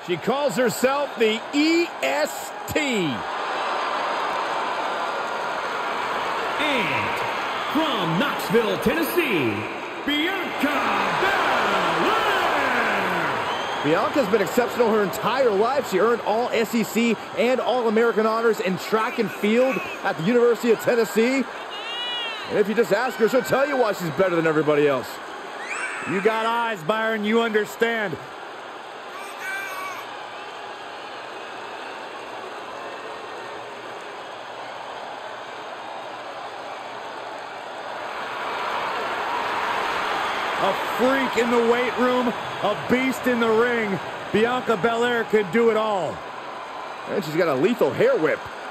She calls herself the EST. And from Knoxville, Tennessee, Bianca Belair. Bianca's been exceptional her entire life. She earned all SEC and All-American honors in track and field at the University of Tennessee. And if you just ask her, she'll tell you why she's better than everybody else. You got eyes, Byron. You understand. A freak in the weight room, a beast in the ring. Bianca Belair could do it all. And she's got a lethal hair whip.